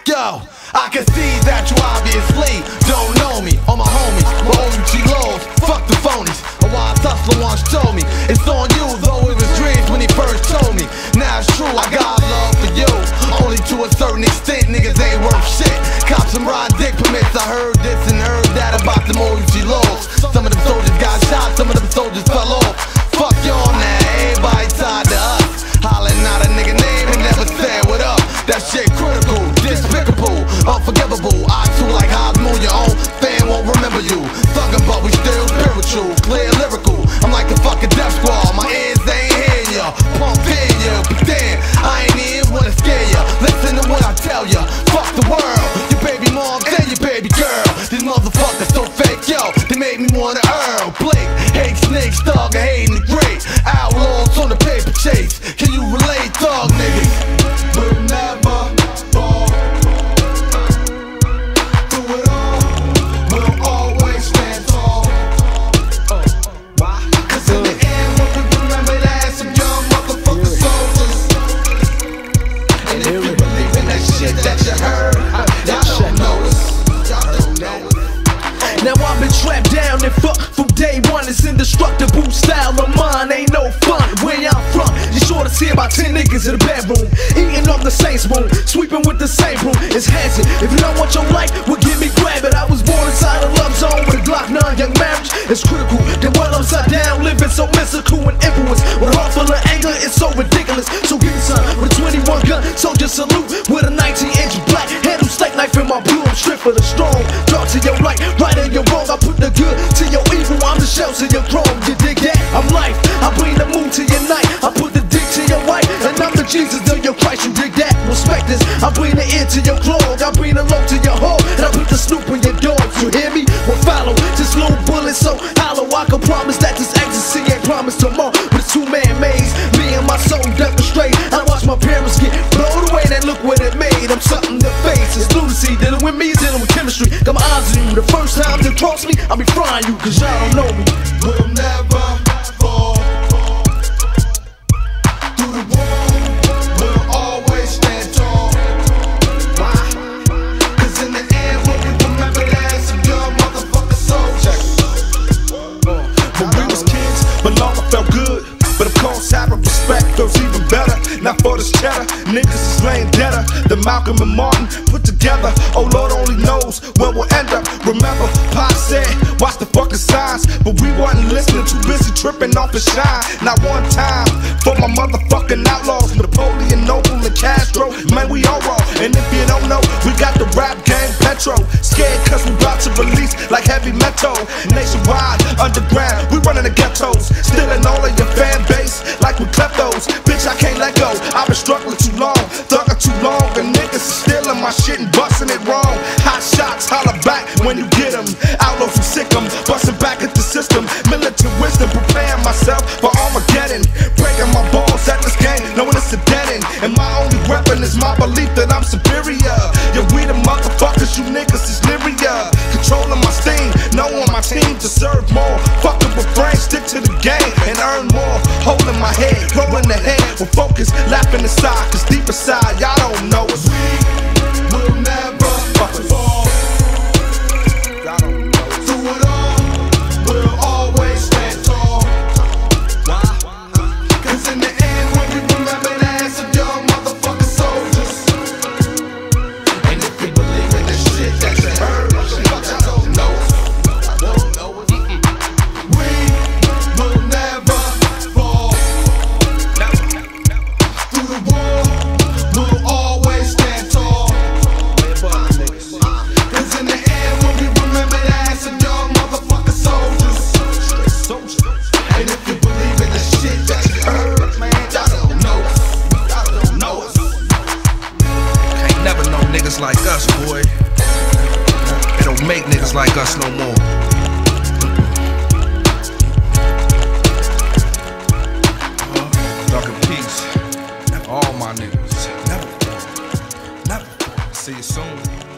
Yo, I can see that you obviously don't know me. All my homies, my OG lows, fuck the phonies. A wise hustler once told me, it's on you, though it was dreams when he first told me. Now it's true, I got love for you, only to a certain extent, niggas ain't worth shit. Cops and ride dick permits, I heard this and heard that about them OG lows. Some of them soldiers got shot, some of them soldiers fell off. Fuck y'all now, everybody tied to us. Hollering out a nigga name and never said what up. That shit critical, despicable, unforgivable. I too like how I move your own fan won't remember you. Thuggin' but we still spiritual, clear lyrical. I'm like the fucking death squad, my ears ain't hearing ya. Pump in ya, but damn, I ain't even wanna scare ya. Listen to what I tell ya, fuck the world. Your baby mom and your baby girl. These motherfuckers so fake, yo, they made me wanna earl. Blake, hate snakes, thug, I hating the great. Outlaws on the paper chase. Can you relate, thug niggas? We'll never fall. Through it all, we'll always stand tall. Why? Cause in the end, when we remember that, some young motherfucking soldiers. And if you believe in that shit that you heard, y'all don't know us. Y'all don't know us. Now I've been trapped down and fucked from day one. It's indestructible style of mine, ain't no fun. Where I'm from, you sure to see about 10 niggas in the bedroom, eating up the same spoon, sweeping with the same broom. It's hazard. If you don't want your life, well give me grab it. I was born inside a love zone with a Glock 9. Young marriage is critical. Then while upside down, living so mystical and influence. With a heart full of anger, it's so ridiculous. So give me some with a 21 gun, soldier salute with a 19-inch black handle steak knife in my blue. I'm stripped for the strong. Dark to your right, right or your wrong. I put the good to your evil. I'm the shells to your chrome. You dig that? I'm life. I bring the moon to your night. I put the dick to your wife, and I'm the Jesus of your Christ. You dig that? Respect this. I bring the ear to your clog. I bring the low to your hole, and I put the snoop in your dogs. You hear me? Well, follow this little bullet so hollow. I can promise that this ecstasy ain't promised tomorrow. But it's two-man maze. Me and my soul demonstrate. I watch my parents get blown away, and look what it made. I'm something to face. It's lunacy. Dealing with me, dealing with chemistry. Got my eyes on you. The first time you cross me, I'll be frying you, cause y'all don't know me. We'll never fall. Through the wall, we'll always stand tall. Why? Cause in the end, when we remember that, some young motherfucking soldiers. When we was kids, but long I felt good. But of course, having respect feels even better. Not for this cheddar, niggas is laying deader than Malcolm and Martin put together. Oh Lord only knows where we'll end up. Remember, Pop said, watch the fucking signs. But we wasn't listening, too busy tripping off the shine. Not one time for my motherfucking outlaws, Napoleon, Noble, and Castro. Man, we all wrong. And if you don't know, we got the rap game Petro. Scared cause we about to release like heavy metal. Nationwide, underground, we running the ghettos. Stealing all of your fan base like we kleptos. Bitch, I can't let go. I've been struggling too long, thugging too long, and niggas is stealing my shit and busting it wrong. Hot shots, holler back when you get them. Outlaws who sick them, busting back at the system. Militant wisdom, preparing myself for Armageddon. Breaking my balls at this game, knowing it's a dead end. And my only weapon is my belief that I'm superior. Yeah, we the motherfuckers, you niggas is Lyria. Controlling my steam, knowing my team to serve more. Fucking with brains, stick to the game and earn more. Holding my head, rolling the head with focus, laughing inside, cause deep inside, y'all don't know us. We will never fall. Y'all don't know us. Through it all, we'll always stand tall. Why? Cause in the end, when we remember that, some young motherfucking soldiers. And if you believe in the shit that you heard, y'all don't know us. I don't know us. We will never fall. Through the wall, we'll always stand tall. Cause in the end, when we remember that, some young motherfucking soldiers. And if you believe in the shit that you heard, man, y'all don't know us. Y'all don't know us. Can't never know niggas like us, boy. They don't make niggas like us no more. Dark and peace. All my niggas. Never. See you soon.